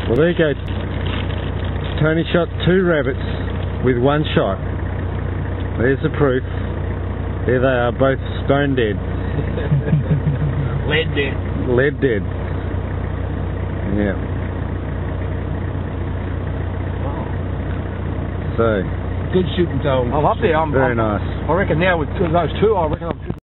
Well, there you go. Tony shot 2 rabbits with 1 shot. There's the proof. There they are, both stone dead. Lead dead. Lead dead. Yeah. So. Good shooting, Tom. I'm up there. Very nice. I reckon now with those 2, I reckon I'm